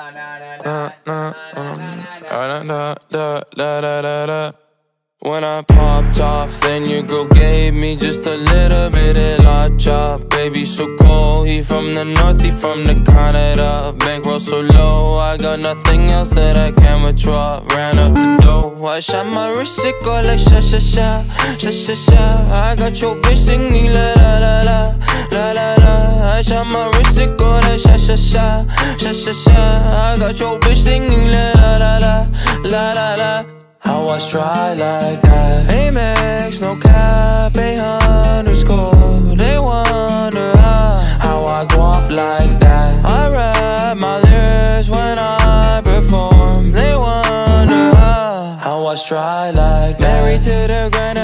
When I popped off, then your girl gave me just a little bit of la chop. Baby so cold, he from the north, he from the Canada. Bankroll so low, I got nothing else that I can withdraw. Ran up the dough, I shot my wrist, it go like sha sha sha, sha sha sha. I got your bitch singing la la la la, la la la. I shot my wrist, it go like sha sha sha, sha sha sha. I got your bitch singing la la la la, la la la. How I try like that? Amex, no cap, A_. They wonder how I go up like that. I rap my lyrics when I perform. They wonder how I try like that. Married to the grind,